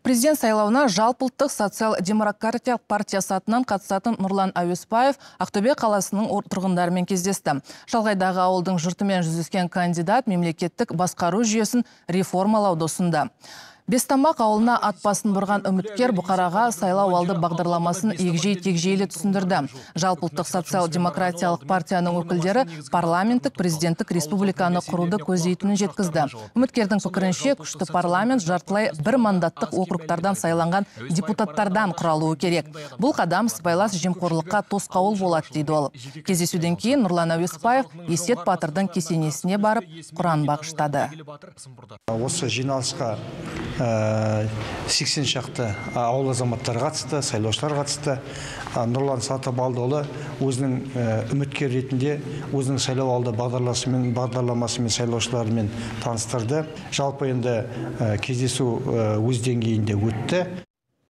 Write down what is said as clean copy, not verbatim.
Президент сайлауына Жалпыұлттық социал-демократиялық партиясы атынан қатысатын Нұрлан Әуесбаев Ақтөбе қаласының тұрғындарымен кездесті. Шалғайдағы ауылдың жұртымен жүздескен кандидат мемлекеттік басқару жүйесін реформалауды ұсынды. Бестамақ ауылына ат басын бұрған үміткер Бұқараға сайлауалды бағдарламасын егжей-тегжейлі түсіндірді. Жалпыұлттық социал-демократиялық партияның өкілдері парламенттік президенттік республиканы құруды көздейтінін жеткізді. Үміткердің пікірінше, күшті парламент жартылай бір мандаттық округтардан сайланған депутаттардан құралуы керек. Бұл қадам сыбайлас жемқорлыққа тосқауыл болады дейді ол. Кездесуден кейін Нұрлан Әуесбаев Есет батырдың кесенесіне барып Құран бағыштады. Осы жиналысқа 80 шақты ауыл азаматтары қатысты, сайлаушылар қатысты. Нұрлан Әуесбаев өзінің үміткер ретінде өзінің сайлауалды бағдарламасымен сайлаушылармен таныстырды. Жалпы енді кездесу өз деңгейінде өтті.